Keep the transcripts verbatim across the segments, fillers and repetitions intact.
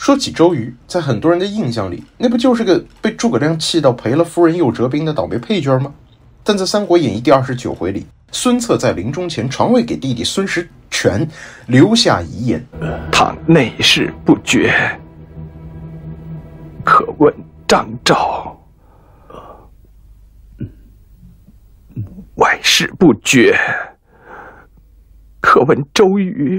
说起周瑜，在很多人的印象里，那不就是个被诸葛亮气到赔了夫人又折兵的倒霉配角吗？但在《三国演义》第二十九回里，孙策在临终前传位给弟弟孙石权，留下遗言： 倘内事不决，可问张昭；外事不决，可问周瑜。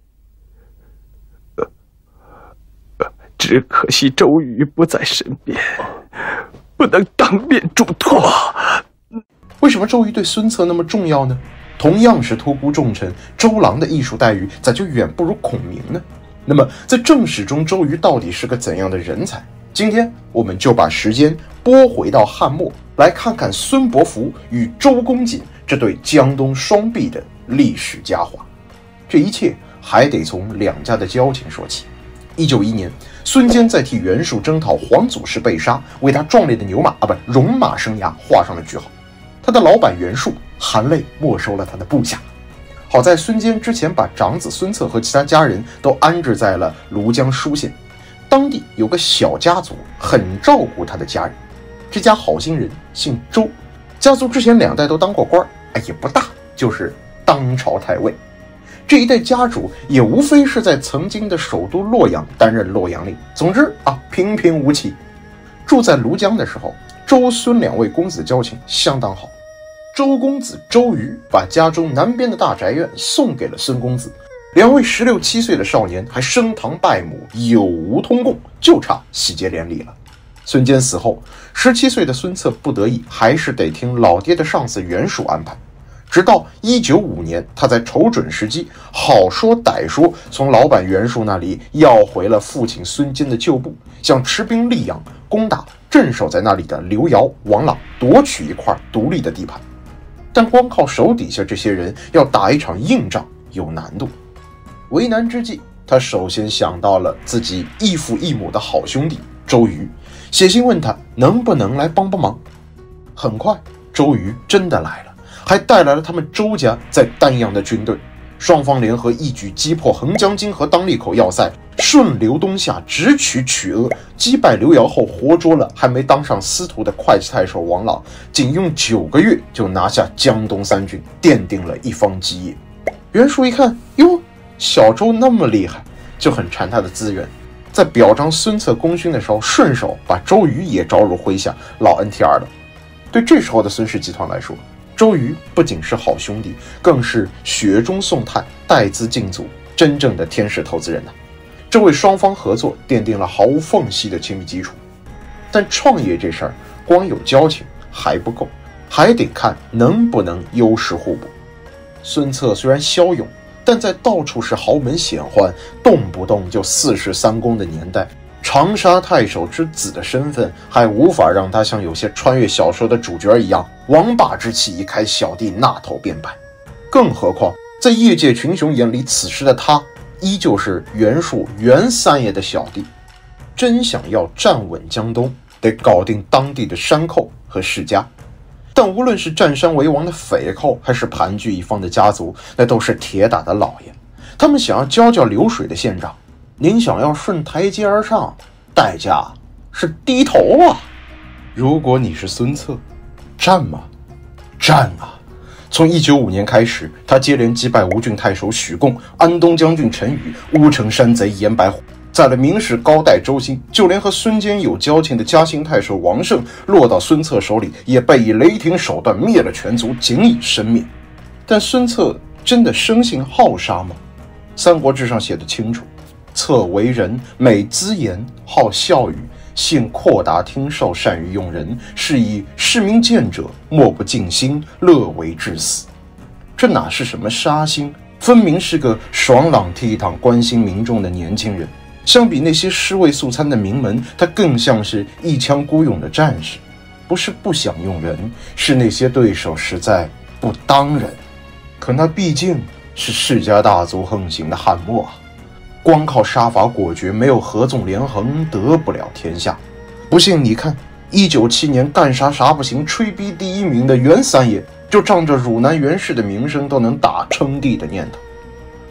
只可惜周瑜不在身边，不能当面嘱托。 为什么周瑜对孙策那么重要呢？同样是托孤重臣，周郎的艺术待遇咋就远不如孔明呢？那么在正史中，周瑜到底是个怎样的人才？今天我们就把时间拨回到汉末，来看看孙伯符与周公瑾这对江东双璧的历史佳话。这一切还得从两家的交情说起。一九一一年，孙坚在替袁术征讨黄祖时被杀，为他壮烈的牛马啊不戎马生涯画上了句号。他的老板袁术含泪没收了他的部下。好在孙坚之前把长子孙策和其他家人都安置在了庐江舒县，当地有个小家族很照顾他的家人。这家好心人姓周，家族之前两代都当过官，哎，也不大，就是当朝太尉。这一代家主也无非是在曾经的首都洛阳担任洛阳令。总之啊，平平无奇。住在庐江的时候，周孙两位公子交情相当好。周公子周瑜把家中南边的大宅院送给了孙公子，两位十六七岁的少年还升堂拜母，有无通共，就差喜结连理了。孙坚死后，十七岁的孙策不得已还是得听老爹的上司袁术安排。直到一九五年，他才瞅准时机，好说歹说，从老板袁术那里要回了父亲孙坚的旧部，想持兵溧阳，攻打镇守在那里的刘繇、王朗，夺取一块独立的地盘。但光靠手底下这些人要打一场硬仗有难度。为难之际，他首先想到了自己异父异母的好兄弟周瑜，写信问他能不能来帮帮忙。很快，周瑜真的来了，还带来了他们周家在丹阳的军队。双方联合一举击破横江津和当利口要塞，顺流东下，直取曲阿，击败刘繇后，活捉了还没当上司徒的会稽太守王朗，仅用九个月就拿下江东三郡，奠定了一方基业。袁术一看，哟，小周那么厉害，就很馋他的资源，在表彰孙策功勋的时候，顺手把周瑜也招入麾下，老恩贴儿了。对这时候的孙氏集团来说，周瑜不仅是好兄弟，更是雪中送炭，带资进组，真正的天使投资人呐、啊！这为双方合作奠定了毫无缝隙的亲密基础。但创业这事儿，光有交情还不够，还得看能不能优势互补。孙策虽然骁勇，但在到处是豪门显宦，动不动就四世三公的年代，长沙太守之子的身份还无法让他像有些穿越小说的主角一样，王霸之气一开，小弟那头便拜。更何况在业界群雄眼里，此时的他依旧是袁术袁三爷的小弟。真想要站稳江东，得搞定当地的山寇和世家。但无论是占山为王的匪寇，还是盘踞一方的家族，那都是铁打的老爷。他们想要浇浇流水的县长，您想要顺台阶而上，代价是低头啊！如果你是孙策，战吗？战啊！从一九五年开始，他接连击败吴郡太守许贡、安东将军陈宇、乌城山贼严白虎，在了明史高戴周兴，就连和孙坚有交情的嘉兴太守王胜落到孙策手里，也被以雷霆手段灭了全族，仅以身灭。但孙策真的生性好杀吗？《三国志》上写得清楚，策为人，美姿言，好笑语，性阔达听受，善于用人，是以市民见者莫不尽心，乐为至死。这哪是什么杀心，分明是个爽朗倜傥、关心民众的年轻人。相比那些尸位素餐的名门，他更像是一腔孤勇的战士。不是不想用人，是那些对手实在不当人。可那毕竟是世家大族横行的汉末啊，光靠杀伐果决，没有合纵连横，得不了天下。不信你看，一九七年干啥啥不行，吹逼第一名的袁三爷，就仗着汝南袁氏的名声，都能打称帝的念头。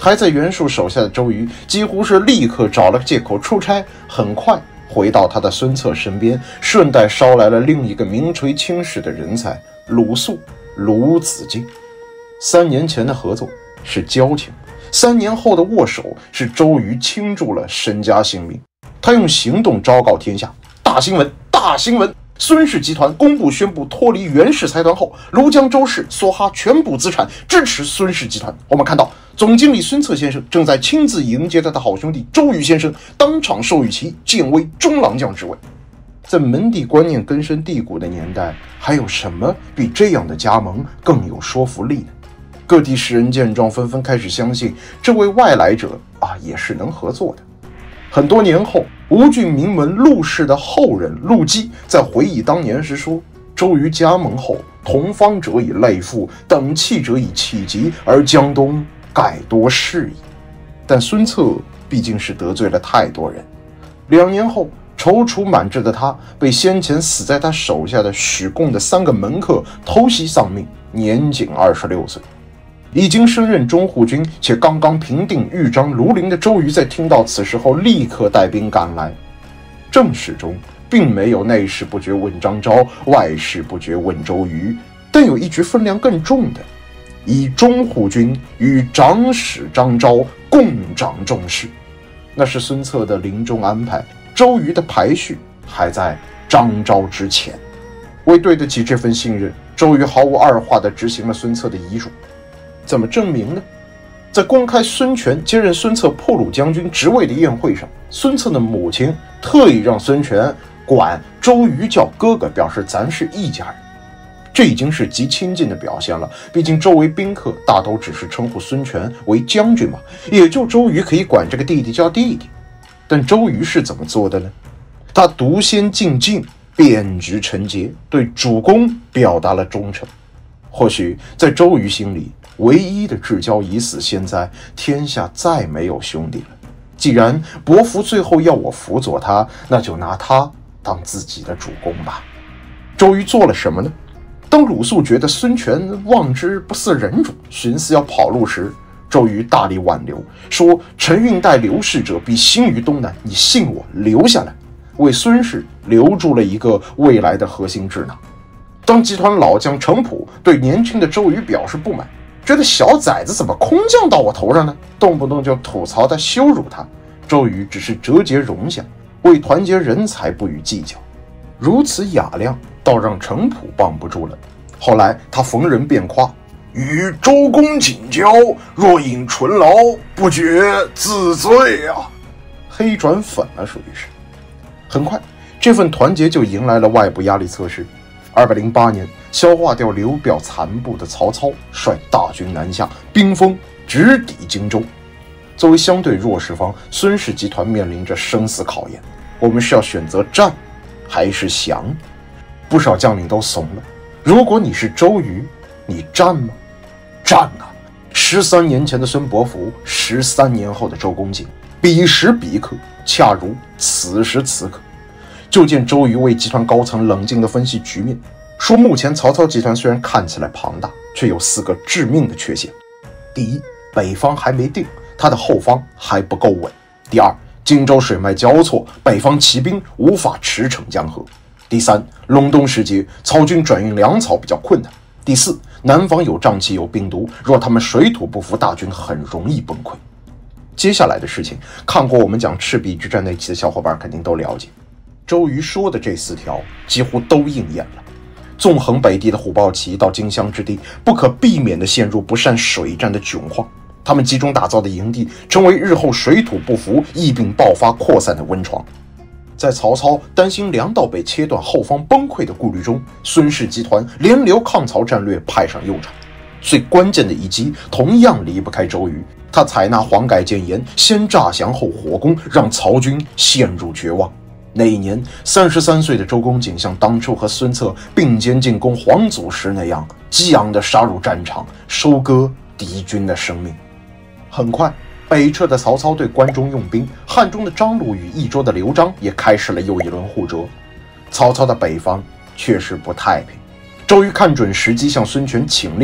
还在袁术手下的周瑜几乎是立刻找了个借口出差，很快回到他的孙策身边，顺带捎来了另一个名垂青史的人才鲁肃、鲁子敬。三年前的合作是交情，三年后的握手是周瑜倾注了身家性命。他用行动昭告天下，大新闻，大新闻！孙氏集团公布宣布脱离袁氏财团后，庐江周氏梭哈全部资产支持孙氏集团。我们看到总经理孙策先生正在亲自迎接他的好兄弟周瑜先生，当场授予其建威中郎将之位。在门第观念根深蒂固的年代，还有什么比这样的加盟更有说服力呢？各地士人见状，纷纷开始相信这位外来者啊也是能合作的。很多年后，吴郡名门陆氏的后人陆基在回忆当年时说，周瑜加盟后，同方者以类附，等气者以气急，而江东盖多事矣。但孙策毕竟是得罪了太多人，两年后踌躇满志的他被先前死在他手下的许贡的三个门客偷袭丧命，年仅二十六岁。已经升任中护军且刚刚平定豫章庐陵的周瑜，在听到此事后立刻带兵赶来。正史中并没有内事不决问张昭，外事不决问周瑜，但有一局分量更重的，以中护军与长史张昭共掌重事。那是孙策的临终安排，周瑜的排序还在张昭之前。为对得起这份信任，周瑜毫无二话地执行了孙策的遗嘱。怎么证明呢？在公开孙权接任孙策破虏将军职位的宴会上，孙策的母亲特意让孙权管周瑜叫哥哥，表示咱是一家人。这已经是极亲近的表现了，毕竟周围宾客大都只是称呼孙权为将军嘛，也就周瑜可以管这个弟弟叫弟弟。但周瑜是怎么做的呢？他独先进晋，遍职陈节，对主公表达了忠诚。或许在周瑜心里，唯一的至交已死，现在天下再没有兄弟了。既然伯服最后要我辅佐他，那就拿他当自己的主公吧。周瑜做了什么呢？当鲁肃觉得孙权望之不似人主，寻思要跑路时，周瑜大力挽留，说陈运带刘氏者必兴于东南，你信我，留下来，为孙氏留住了一个未来的核心智囊。当集团老将程普对年轻的周瑜表示不满，觉得小崽子怎么空降到我头上呢？动不动就吐槽他、羞辱他。周瑜只是折节容享，为团结人才不予计较。如此雅量，倒让程普傍不住了。后来他逢人便夸，与周公瑾交，若饮醇醪，不觉自醉啊！黑转粉了，属于是。很快，这份团结就迎来了外部压力测试。二百零八年，消化掉刘表残部的曹操率大军南下，兵锋直抵荆州。作为相对弱势方，孙氏集团面临着生死考验：我们是要选择战，还是降？不少将领都怂了。如果你是周瑜，你战吗？战啊！十三年前的孙伯符，十三年后的周公瑾，彼时彼刻，恰如此时此刻。就见周瑜为集团高层冷静地分析局面，说目前曹操集团虽然看起来庞大，却有四个致命的缺陷。第一，北方还没定，他的后方还不够稳。第二，荆州水脉交错，北方骑兵无法驰骋江河。第三，隆冬时节，曹军转运粮草比较困难。第四，南方有瘴气有病毒，若他们水土不服，大军很容易崩溃。接下来的事情，看过我们讲赤壁之战那期的小伙伴肯定都了解。周瑜说的这四条几乎都应验了。纵横北地的虎豹骑到荆襄之地，不可避免地陷入不善水战的窘况。他们集中打造的营地，成为日后水土不服、疫病爆发扩散的温床。在曹操担心粮道被切断、后方崩溃的顾虑中，孙氏集团联流抗曹战略派上用场。最关键的一击同样离不开周瑜，他采纳黄盖谏言，先诈降后火攻，让曹军陷入绝望。那一年，三十三岁的周公瑾像当初和孙策并肩进攻黄祖时那样，激昂地杀入战场，收割敌军的生命。很快，北撤的曹操对关中用兵，汉中的张鲁与益州的刘璋也开始了又一轮互啄。曹操的北方确实不太平。周瑜看准时机向孙权请令，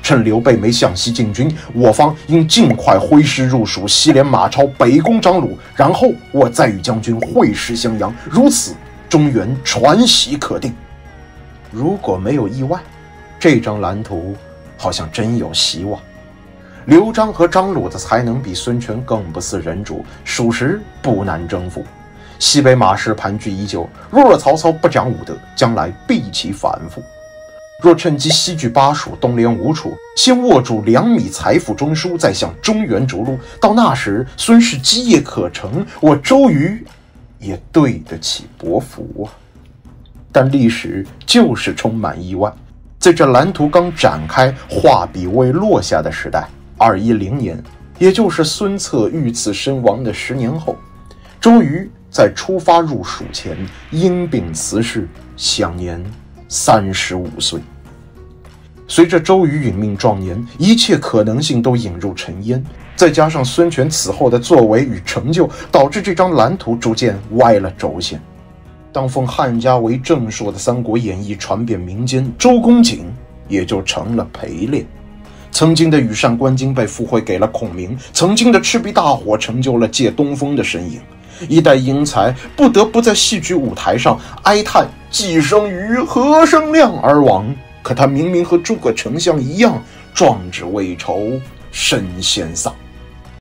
趁刘备没向西进军，我方应尽快挥师入蜀，西连马超，北攻张鲁，然后我再与将军会师襄阳，如此中原传习可定。如果没有意外，这张蓝图好像真有希望。刘璋和张鲁的才能比孙权更不似人主，属实不难征服。西北马氏盘踞已久，若若曹操不讲武德，将来必其反复。若趁机西拒巴蜀，东连吴楚，先握住两米财富中枢，再向中原逐鹿，到那时孙氏基业可成，我周瑜也对得起伯服啊！但历史就是充满意外，在这蓝图刚展开、画笔未落下的时代，二一零年，也就是孙策遇刺身亡的十年后，周瑜在出发入蜀前因病辞世，享年三十五岁。随着周瑜殒命壮年，一切可能性都引入尘烟，再加上孙权此后的作为与成就，导致这张蓝图逐渐歪了轴线。当奉汉家为正朔的《三国演义》传遍民间，周公瑾也就成了陪练。曾经的羽扇纶巾被附会给了孔明，曾经的赤壁大火成就了借东风的身影。一代英才不得不在戏剧舞台上哀叹既生瑜，何生亮而亡。可他明明和诸葛丞相一样，壮志未酬身先丧。